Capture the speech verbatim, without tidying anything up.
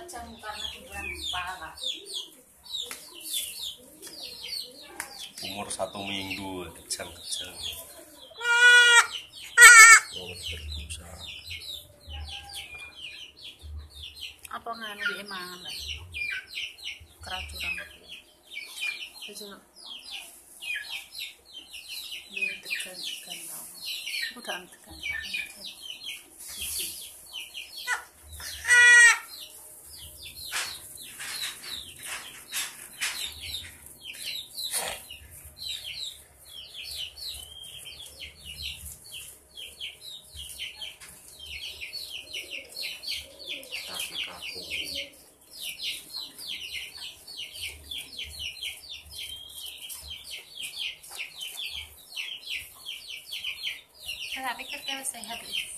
kejang karena hiburan parah. Umur satu minggu kejang-kejang. Oh, berbusa. Apa nganu di emang lah? Keracunan itu. Itu ini tekan tekan tau. Udah tekan tau. Saya pikir kayak sehat.